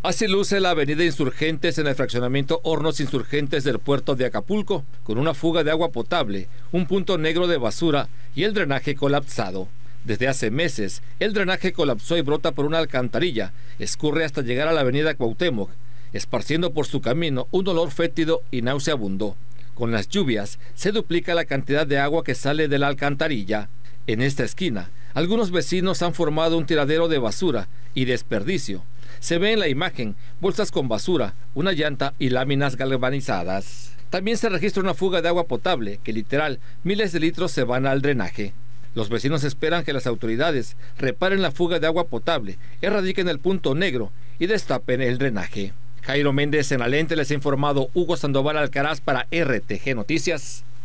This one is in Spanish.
Así luce la avenida Insurgentes en el fraccionamiento Hornos Insurgentes del puerto de Acapulco, con una fuga de agua potable, un punto negro de basura y el drenaje colapsado. Desde hace meses, el drenaje colapsó y brota por una alcantarilla, escurre hasta llegar a la avenida Cuauhtémoc, esparciendo por su camino un olor fétido y nauseabundo. Con las lluvias, se duplica la cantidad de agua que sale de la alcantarilla. En esta esquina, algunos vecinos han formado un tiradero de basura y desperdicio. Se ve en la imagen bolsas con basura, una llanta y láminas galvanizadas. También se registra una fuga de agua potable, que literal, miles de litros se van al drenaje. Los vecinos esperan que las autoridades reparen la fuga de agua potable, erradiquen el punto negro y destapen el drenaje. Jairo Méndez en la lente, les ha informado Hugo Sandoval Alcaraz para RTG Noticias.